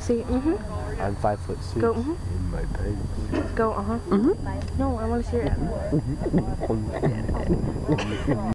See, I'm 5'6" Go, in my pants. Go, No, I want to see your